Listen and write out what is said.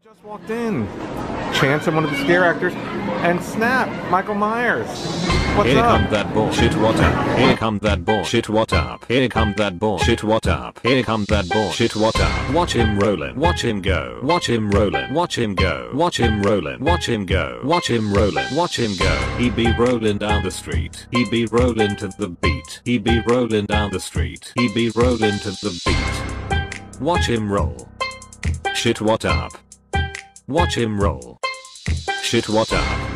Just walked in. Chance and one of the scare actors, and snap, Michael Myers. What's Here up? come that bullshit, what up? Here come that bullshit, what up? Here come that bullshit, what up? Here come that bullshit, what up? Watch him rollin', watch him go. Watch him rollin', watch him go. Watch him rollin', watch him go. Watch him rollin', watch him go. He be rollin' down the street. He be rollin' to the beat. He be rollin' down the street. He be rollin' to the beat. Watch him roll. Shit, what up? Watch him roll. Shit, what up?